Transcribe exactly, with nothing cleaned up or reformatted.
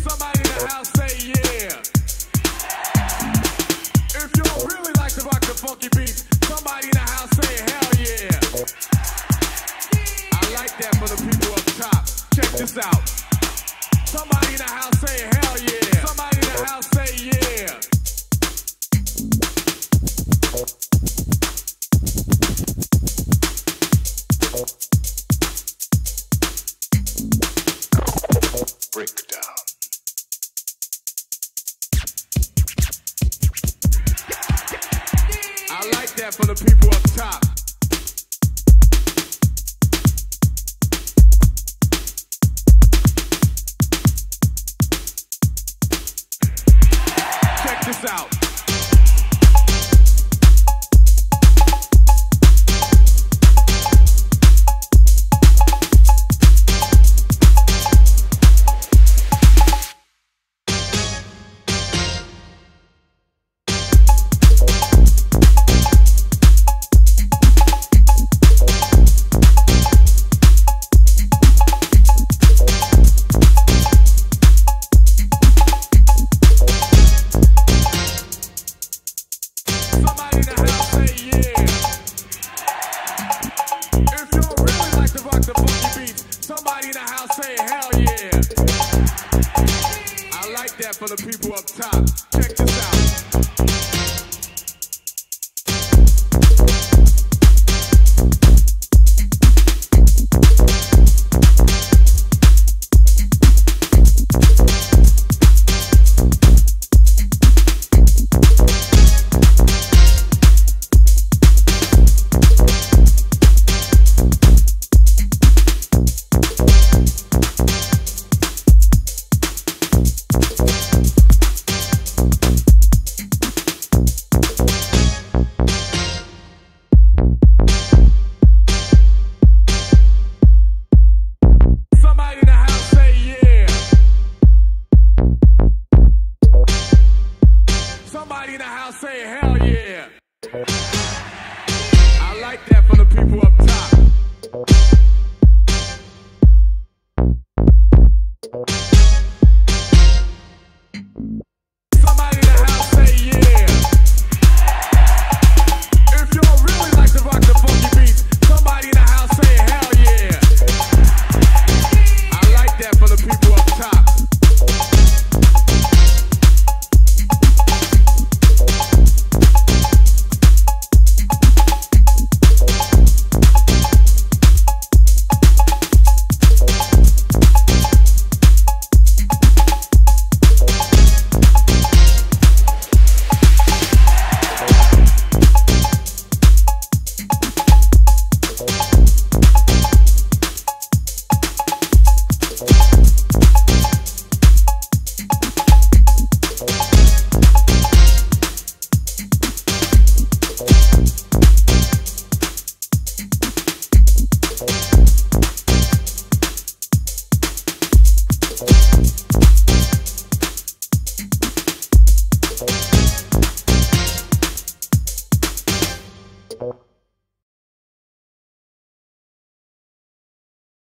Somebody in the house say yeah. If you don't really like to rock the funky beats, somebody in the house say hell yeah. I like that for the people up top. Check this out. Somebody in the house say hell yeah. Somebody in the house say yeah. Breakdown. I like that for the people up top. Check this out. Somebody in the house say yeah. If you don't really like to rock the funky beats, somebody in the house say hell yeah. I like that for the people up top. Check this out.